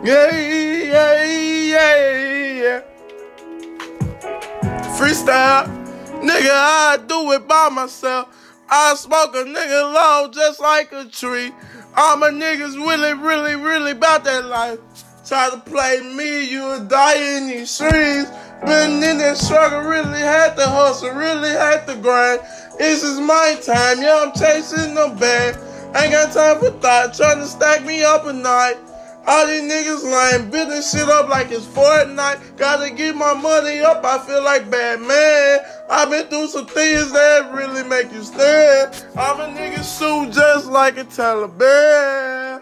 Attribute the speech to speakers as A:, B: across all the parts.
A: Yeah, yeah, yeah, yeah. Freestyle. Nigga, I do it by myself. I smoke a nigga low just like a tree. All my niggas really about that life. Try to play me, you will die in these streets. Been in that struggle, really had to hustle, really had to grind. This is my time, yeah, I'm chasing the bag. Ain't got time for thought, trying to stack me up a night. All these niggas lying, building shit up like it's Fortnite. Gotta get my money up, I feel like Batman. I've been through some things that really make you stand. I'm a nigga suit just like a Taliban.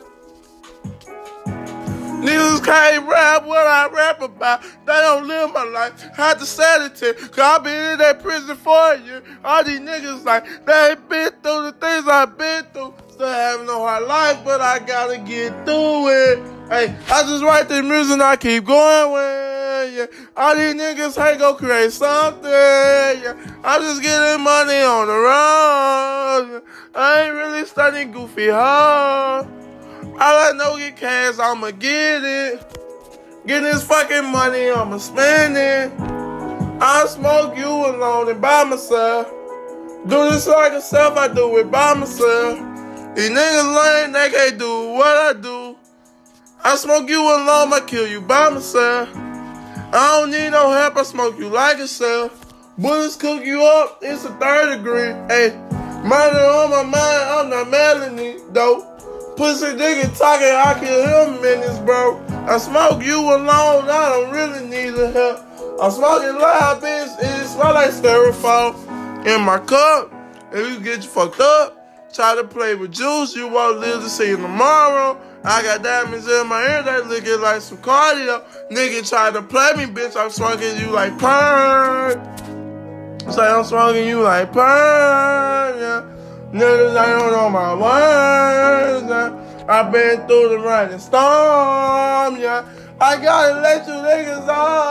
A: Niggas can't rap what I rap about. They don't live my life. Had to sanity, cause I been in that prison for a year. All these niggas like, they ain't been through the things I've been through. Still having a hard life, but I gotta get through it. Hey, I just write the music and I keep going with, yeah. All these niggas hate go create something, yeah. I'm just getting money on the road. I ain't really studying goofy hard. All I know get cash, I'ma get it. Get this fucking money, I'ma spend it. I smoke you alone and by myself. Do this like a self, I do it by myself. These niggas lame, they can't do what I do. I smoke you alone, I kill you by myself. I don't need no help, I smoke you like a self. Bullets cook you up, it's a 3rd degree. Hey, murder on my mind, I'm not Melanie, though. Pussy nigga talking, I kill him minutes, bro. I smoke you alone, I don't really need the help. I'm smoking loud, bitch, it smell like styrofoam in my cup. If you get you fucked up, try to play with juice, you won't live to see you tomorrow. I got diamonds in my ear that looking like some cardio. Nigga try to play me, bitch, I'm smoking you like purr. Say I'm smoking you like purr, yeah. Niggas, I don't know my words, yeah. I've been through the running storm, yeah. I gotta let you niggas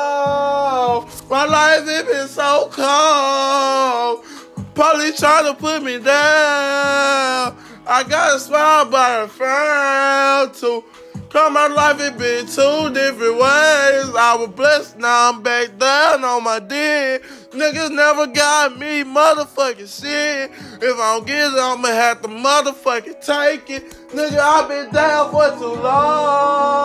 A: off. My life, it been so cold. Police trying to put me down. I got a smile by a frown too. Come my life, it been 2 different ways. I was blessed, now I'm back down on my dick. Niggas never got me motherfucking shit. If I don't get it, I'ma have to motherfucking take it. Nigga, I been down for too long.